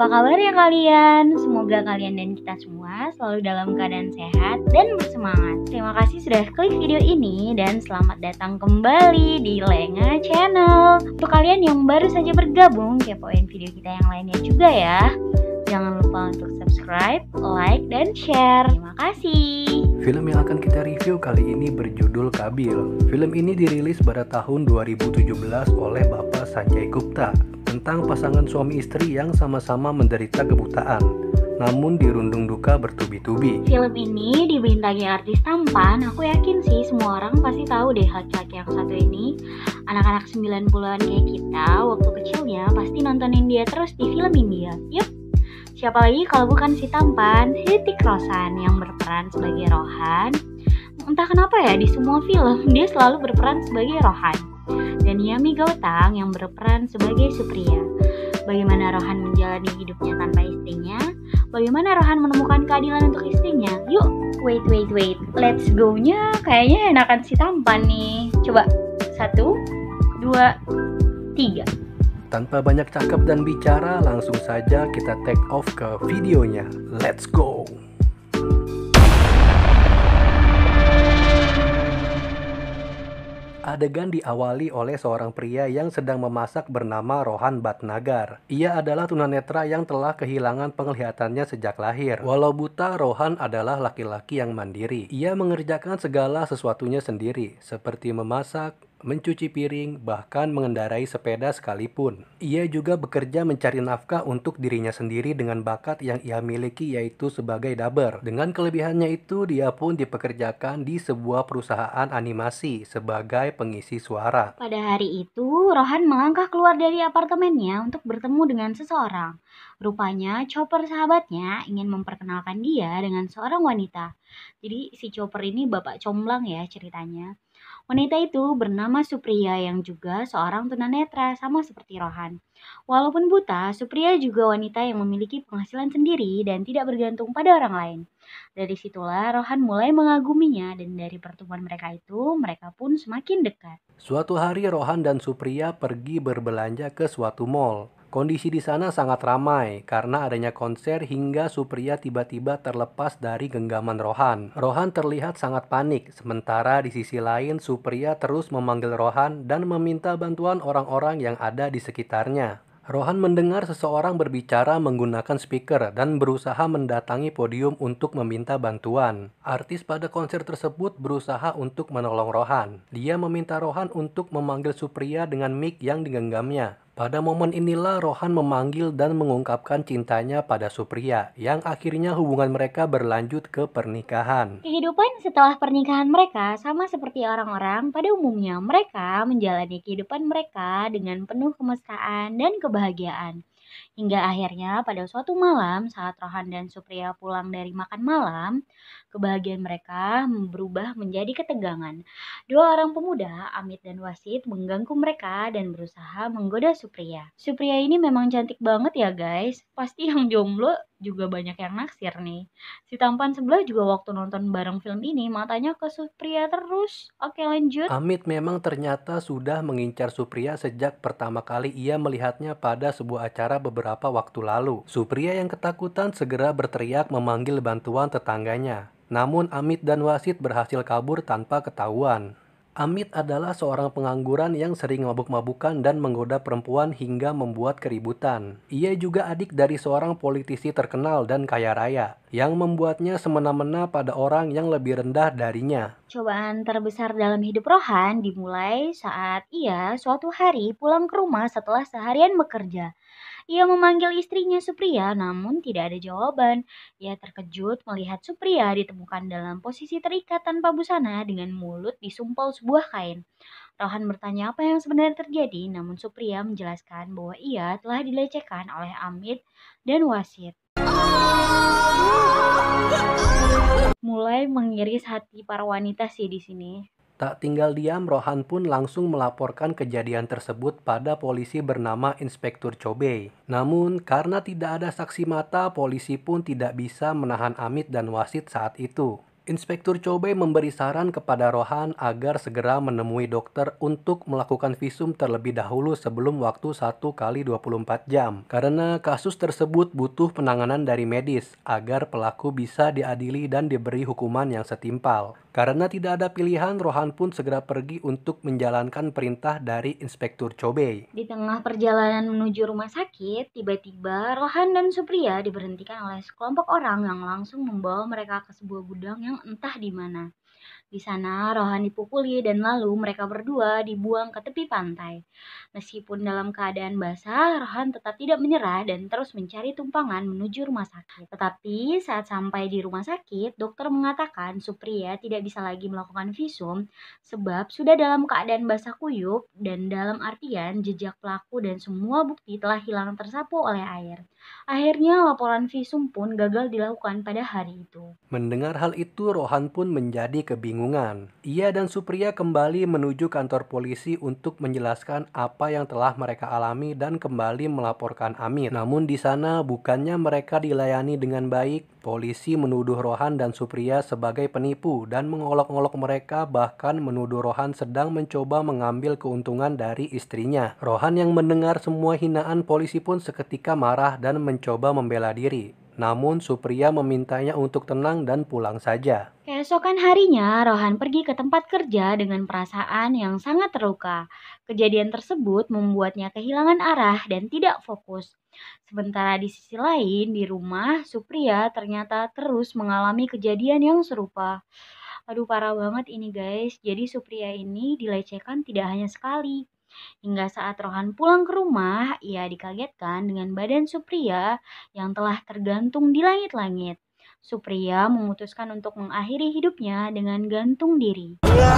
Apa kabarnya kalian? Semoga kalian dan kita semua selalu dalam keadaan sehat dan bersemangat. Terima kasih sudah klik video ini dan selamat datang kembali di Lenga Channel. Untuk kalian yang baru saja bergabung, kepoin video kita yang lainnya juga ya. Jangan lupa untuk subscribe, like, dan share. Terima kasih. Film yang akan kita review kali ini berjudul Kabil. Film ini dirilis pada tahun 2017 oleh Bapak Sanjay Gupta tentang pasangan suami istri yang sama-sama menderita kebutaan, namun dirundung duka bertubi-tubi. Film ini dibintangi artis tampan. Aku yakin sih semua orang pasti tahu deh laki-laki yang satu ini. Anak-anak 90-an kayak kita waktu kecilnya pasti nontonin dia terus di film India. Yup. Siapa lagi kalau bukan si tampan Hrithik Roshan yang berperan sebagai Rohan. Entah kenapa ya di semua film dia selalu berperan sebagai Rohan. Dan Yami Gautang yang berperan sebagai Supriya. Bagaimana Rohan menjalani hidupnya tanpa istrinya? Bagaimana Rohan menemukan keadilan untuk istrinya? Yuk, wait. Let's go-nya kayaknya enakan si tampan nih. Coba, 1, 2, 3. Tanpa banyak cakap dan bicara, langsung saja kita take off ke videonya. Let's go! Adegan diawali oleh seorang pria yang sedang memasak bernama Rohan Bhatnagar. Ia adalah tunanetra yang telah kehilangan penglihatannya sejak lahir. Walau buta, Rohan adalah laki-laki yang mandiri. Ia mengerjakan segala sesuatunya sendiri, seperti memasak, mencuci piring, bahkan mengendarai sepeda sekalipun. Ia juga bekerja mencari nafkah untuk dirinya sendiri dengan bakat yang ia miliki, yaitu sebagai dubber. Dengan kelebihannya itu, dia pun dipekerjakan di sebuah perusahaan animasi sebagai pengisi suara. Pada hari itu, Rohan melangkah keluar dari apartemennya untuk bertemu dengan seseorang. Rupanya, Chopper sahabatnya ingin memperkenalkan dia dengan seorang wanita. Jadi, si Chopper ini bapak comblang ya ceritanya. Wanita itu bernama Supriya yang juga seorang tunanetra sama seperti Rohan. Walaupun buta, Supriya juga wanita yang memiliki penghasilan sendiri dan tidak bergantung pada orang lain. Dari situlah Rohan mulai mengaguminya dan dari pertemuan mereka itu, mereka pun semakin dekat. Suatu hari Rohan dan Supriya pergi berbelanja ke suatu mall. Kondisi di sana sangat ramai karena adanya konser hingga Supriya tiba-tiba terlepas dari genggaman Rohan. Rohan terlihat sangat panik, sementara di sisi lain Supriya terus memanggil Rohan dan meminta bantuan orang-orang yang ada di sekitarnya. Rohan mendengar seseorang berbicara menggunakan speaker dan berusaha mendatangi podium untuk meminta bantuan. Artis pada konser tersebut berusaha untuk menolong Rohan. Dia meminta Rohan untuk memanggil Supriya dengan mic yang digenggamnya. Pada momen inilah Rohan memanggil dan mengungkapkan cintanya pada Supriya, yang akhirnya hubungan mereka berlanjut ke pernikahan. Kehidupan setelah pernikahan mereka sama seperti orang-orang pada umumnya. Mereka menjalani kehidupan mereka dengan penuh kemesraan dan kebahagiaan. Hingga akhirnya pada suatu malam saat Rohan dan Supriya pulang dari makan malam, kebahagiaan mereka berubah menjadi ketegangan. Dua orang pemuda, Amit dan Wasit, mengganggu mereka dan berusaha menggoda Supriya. Supriya ini memang cantik banget ya guys. Pasti yang jomblo juga banyak yang naksir nih. Si tampan sebelah juga waktu nonton bareng film ini matanya ke Supriya terus. Oke lanjut. Amit memang ternyata sudah mengincar Supriya sejak pertama kali ia melihatnya pada sebuah acara beberapa waktu lalu. Supriya yang ketakutan segera berteriak memanggil bantuan tetangganya. Namun Amit dan Wasit berhasil kabur tanpa ketahuan. Amit adalah seorang pengangguran yang sering mabuk-mabukan dan menggoda perempuan hingga membuat keributan. Ia juga adik dari seorang politisi terkenal dan kaya raya, yang membuatnya semena-mena pada orang yang lebih rendah darinya. Cobaan terbesar dalam hidup Rohan dimulai saat ia suatu hari pulang ke rumah setelah seharian bekerja. Ia memanggil istrinya Supriya namun tidak ada jawaban. Ia terkejut melihat Supriya ditemukan dalam posisi terikat tanpa busana dengan mulut disumpal sebuah kain. Rohan bertanya apa yang sebenarnya terjadi, namun Supriya menjelaskan bahwa ia telah dilecehkan oleh Amit dan Wasit. Mulai mengiris hati para wanita sih di sini. Tak tinggal diam, Rohan pun langsung melaporkan kejadian tersebut pada polisi bernama Inspektur Chobe. Namun, karena tidak ada saksi mata, polisi pun tidak bisa menahan Amit dan Wasit saat itu. Inspektur Chobe memberi saran kepada Rohan agar segera menemui dokter untuk melakukan visum terlebih dahulu sebelum waktu 1 kali 24 jam. Karena kasus tersebut butuh penanganan dari medis agar pelaku bisa diadili dan diberi hukuman yang setimpal. Karena tidak ada pilihan, Rohan pun segera pergi untuk menjalankan perintah dari Inspektur Chobe. Di tengah perjalanan menuju rumah sakit, tiba-tiba Rohan dan Supriya diberhentikan oleh sekelompok orang yang langsung membawa mereka ke sebuah gudang yang entah di mana. Di sana, Rohan dipukuli dan lalu mereka berdua dibuang ke tepi pantai. Meskipun dalam keadaan basah, Rohan tetap tidak menyerah dan terus mencari tumpangan menuju rumah sakit. Tetapi saat sampai di rumah sakit, dokter mengatakan Supriya tidak bisa lagi melakukan visum sebab sudah dalam keadaan basah kuyup dan dalam artian jejak pelaku dan semua bukti telah hilang tersapu oleh air. Akhirnya laporan visum pun gagal dilakukan pada hari itu. Mendengar hal itu, Rohan pun menjadi kebingungan. Ia dan Supriya kembali menuju kantor polisi untuk menjelaskan apa yang telah mereka alami dan kembali melaporkan Amit. Namun di sana bukannya mereka dilayani dengan baik, polisi menuduh Rohan dan Supriya sebagai penipu dan mengolok-olok mereka, bahkan menuduh Rohan sedang mencoba mengambil keuntungan dari istrinya. Rohan yang mendengar semua hinaan polisi pun seketika marah dan mencoba membela diri. Namun Supriya memintanya untuk tenang dan pulang saja. Keesokan harinya, Rohan pergi ke tempat kerja dengan perasaan yang sangat terluka. Kejadian tersebut membuatnya kehilangan arah dan tidak fokus. Sementara di sisi lain, di rumah, Supriya ternyata terus mengalami kejadian yang serupa. Aduh, parah banget ini guys. Jadi Supriya ini dilecehkan tidak hanya sekali. Hingga saat Rohan pulang ke rumah, ia dikagetkan dengan badan Supriya yang telah tergantung di langit-langit. Supriya memutuskan untuk mengakhiri hidupnya dengan gantung diri.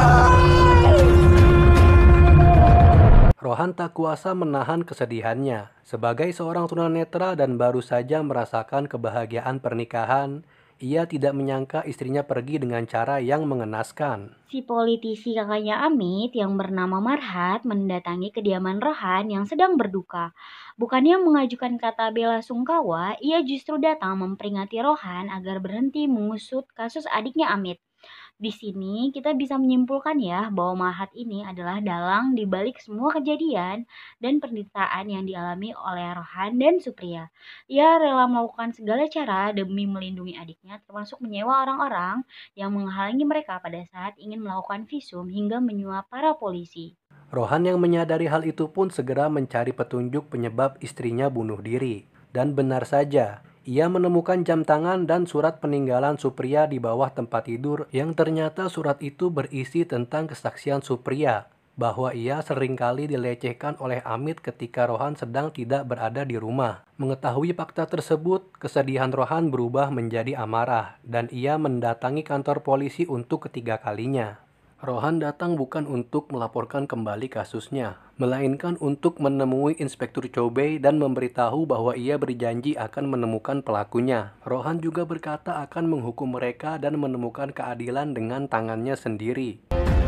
Rohan tak kuasa menahan kesedihannya. Sebagai seorang tunanetra dan baru saja merasakan kebahagiaan pernikahan, ia tidak menyangka istrinya pergi dengan cara yang mengenaskan. Si politisi kakaknya Amit yang bernama Marhat mendatangi kediaman Rohan yang sedang berduka. Bukannya mengajukan kata bela sungkawa, ia justru datang memperingati Rohan agar berhenti mengusut kasus adiknya Amit. Di sini kita bisa menyimpulkan ya bahwa Marhat ini adalah dalang di balik semua kejadian dan penderitaan yang dialami oleh Rohan dan Supriya. Ia rela melakukan segala cara demi melindungi adiknya, termasuk menyewa orang-orang yang menghalangi mereka pada saat ingin melakukan visum hingga menyuap para polisi. Rohan yang menyadari hal itu pun segera mencari petunjuk penyebab istrinya bunuh diri. Dan benar saja, ia menemukan jam tangan dan surat peninggalan Supriya di bawah tempat tidur yang ternyata surat itu berisi tentang kesaksian Supriya bahwa ia seringkali dilecehkan oleh Amit ketika Rohan sedang tidak berada di rumah. Mengetahui fakta tersebut, kesedihan Rohan berubah menjadi amarah dan ia mendatangi kantor polisi untuk ketiga kalinya. Rohan datang bukan untuk melaporkan kembali kasusnya, melainkan untuk menemui Inspektur Chobe dan memberitahu bahwa ia berjanji akan menemukan pelakunya. Rohan juga berkata akan menghukum mereka dan menemukan keadilan dengan tangannya sendiri.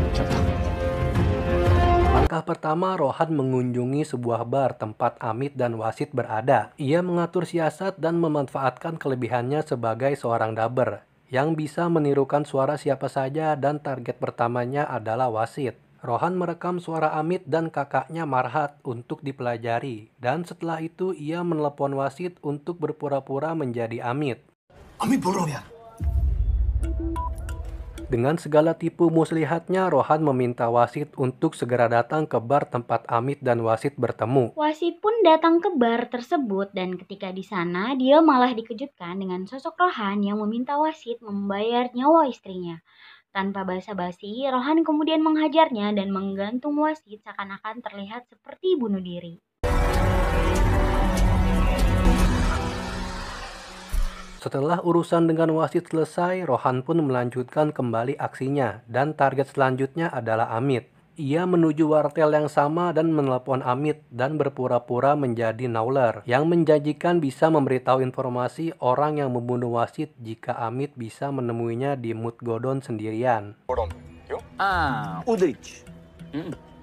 Langkah pertama, Rohan mengunjungi sebuah bar tempat Amit dan Wasit berada. Ia mengatur siasat dan memanfaatkan kelebihannya sebagai seorang daber yang bisa menirukan suara siapa saja dan target pertamanya adalah Wasit. Rohan merekam suara Amit dan kakaknya Marhat untuk dipelajari dan setelah itu ia menelepon Wasit untuk berpura-pura menjadi Amit. Amit बोल रहा हूँ यार. Dengan segala tipu muslihatnya, Rohan meminta Wasit untuk segera datang ke bar tempat Amit dan Wasit bertemu. Wasit pun datang ke bar tersebut dan ketika di sana dia malah dikejutkan dengan sosok Rohan yang meminta Wasit membayar nyawa istrinya. Tanpa basa-basi, Rohan kemudian menghajarnya dan menggantung Wasit seakan-akan terlihat seperti bunuh diri. Setelah urusan dengan Wasit selesai, Rohan pun melanjutkan kembali aksinya dan target selanjutnya adalah Amit. Ia menuju wartel yang sama dan menelepon Amit dan berpura-pura menjadi Nauler yang menjanjikan bisa memberitahu informasi orang yang membunuh Wasit jika Amit bisa menemuinya di Mutgodon sendirian. उदयच.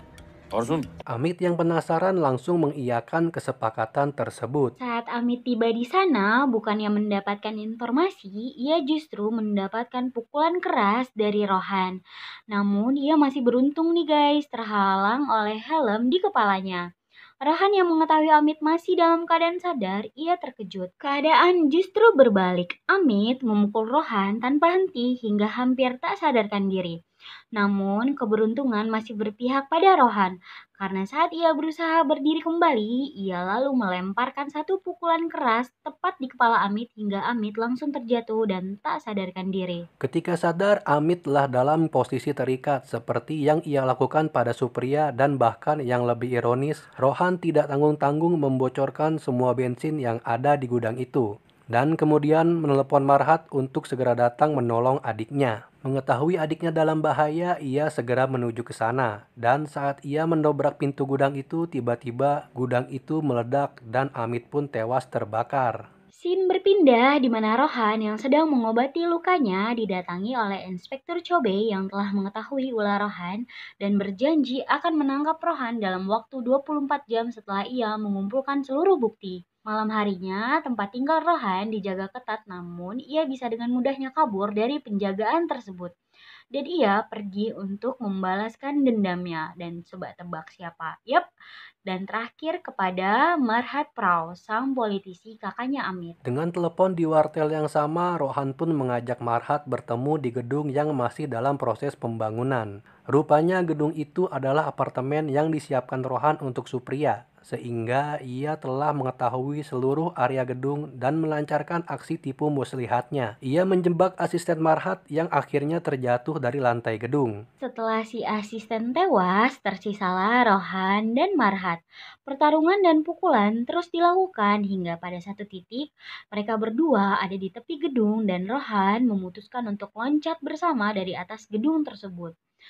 Amit yang penasaran langsung mengiyakan kesepakatan tersebut. Saat Amit tiba di sana, bukannya mendapatkan informasi, ia justru mendapatkan pukulan keras dari Rohan. Namun, ia masih beruntung nih guys, terhalang oleh helm di kepalanya. Rohan yang mengetahui Amit masih dalam keadaan sadar, ia terkejut. Keadaan justru berbalik. Amit memukul Rohan tanpa henti hingga hampir tak sadarkan diri. Namun, keberuntungan masih berpihak pada Rohan, karena saat ia berusaha berdiri kembali, ia lalu melemparkan satu pukulan keras tepat di kepala Amit hingga Amit langsung terjatuh dan tak sadarkan diri. Ketika sadar, Amit telah dalam posisi terikat seperti yang ia lakukan pada Supriya, dan bahkan yang lebih ironis, Rohan tidak tanggung-tanggung membocorkan semua bensin yang ada di gudang itu. Dan kemudian menelepon Marhat untuk segera datang menolong adiknya. Mengetahui adiknya dalam bahaya, ia segera menuju ke sana. Dan saat ia mendobrak pintu gudang itu, tiba-tiba gudang itu meledak dan Amit pun tewas terbakar. Scene berpindah di mana Rohan yang sedang mengobati lukanya didatangi oleh Inspektur Chobe yang telah mengetahui ulah Rohan dan berjanji akan menangkap Rohan dalam waktu 24 jam setelah ia mengumpulkan seluruh bukti. Malam harinya, tempat tinggal Rohan dijaga ketat, namun ia bisa dengan mudahnya kabur dari penjagaan tersebut. Dan ia pergi untuk membalaskan dendamnya. Dan coba tebak siapa? Yap, dan terakhir kepada Marhat Prau, sang politisi kakaknya Amit. Dengan telepon di wartel yang sama, Rohan pun mengajak Marhat bertemu di gedung yang masih dalam proses pembangunan. Rupanya gedung itu adalah apartemen yang disiapkan Rohan untuk Supriya, sehingga ia telah mengetahui seluruh area gedung dan melancarkan aksi tipu muslihatnya. Ia menjebak asisten Marhat yang akhirnya terjatuh dari lantai gedung. Setelah si asisten tewas, tersisalah Rohan dan Marhat. Pertarungan dan pukulan terus dilakukan hingga pada satu titik mereka berdua ada di tepi gedung dan Rohan memutuskan untuk loncat bersama dari atas gedung tersebut.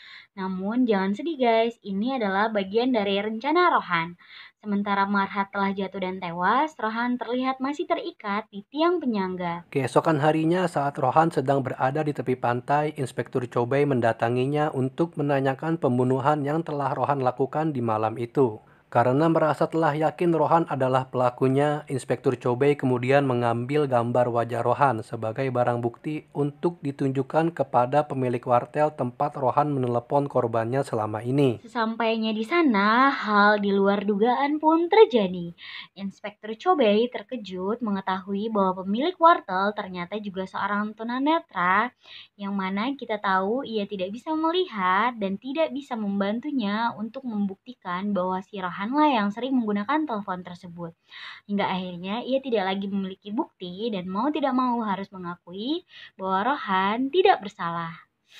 Namun jangan sedih guys, ini adalah bagian dari rencana Rohan. Sementara Marhat telah jatuh dan tewas, Rohan terlihat masih terikat di tiang penyangga. Keesokan harinya saat Rohan sedang berada di tepi pantai, Inspektur Chobe mendatanginya untuk menanyakan pembunuhan yang telah Rohan lakukan di malam itu. Karena merasa telah yakin Rohan adalah pelakunya, Inspektur Chobe kemudian mengambil gambar wajah Rohan sebagai barang bukti untuk ditunjukkan kepada pemilik wartel tempat Rohan menelepon korbannya selama ini. Sesampainya di sana, hal di luar dugaan pun terjadi. Inspektur Chobe terkejut mengetahui bahwa pemilik wartel ternyata juga seorang tunanetra, yang mana kita tahu ia tidak bisa melihat dan tidak bisa membantunya untuk membuktikan bahwa si Rohan lah yang sering menggunakan telepon tersebut. Hingga akhirnya ia tidak lagi memiliki bukti dan mau tidak mau harus mengakui bahwa Rohan tidak bersalah.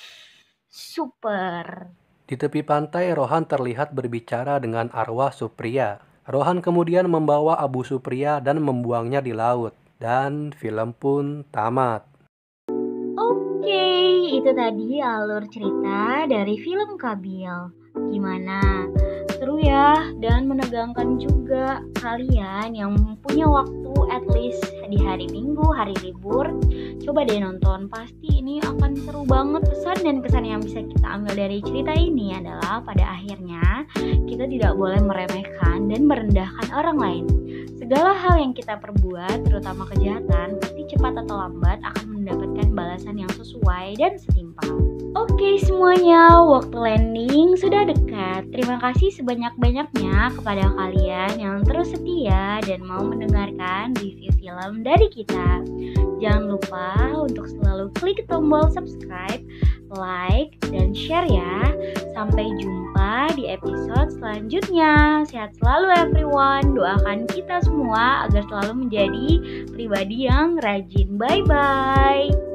Super. Di tepi pantai, Rohan terlihat berbicara dengan arwah Supriya. Rohan kemudian membawa Abu Supriya dan membuangnya di laut. Dan film pun tamat. Oke, itu tadi alur cerita dari film Kabil. Gimana? Seru ya, dan menegangkan juga. Kalian yang punya waktu at least di hari Minggu, hari libur, coba deh nonton. Pasti ini akan seru banget. Pesan dan kesan yang bisa kita ambil dari cerita ini adalah pada akhirnya kita tidak boleh meremehkan dan merendahkan orang lain. Segala hal yang kita perbuat, terutama kejahatan, pasti cepat atau lambat akan mendapatkan balasan yang sesuai dan setimpal. Oke semuanya, waktu landing sudah dekat. Terima kasih sebanyak-banyaknya kepada kalian yang terus setia dan mau mendengarkan review film dari kita. Jangan lupa untuk selalu klik tombol subscribe, like, dan share ya. Sampai jumpa di episode selanjutnya. Sehat selalu everyone. Doakan kita semua agar selalu menjadi pribadi yang rajin. Bye-bye.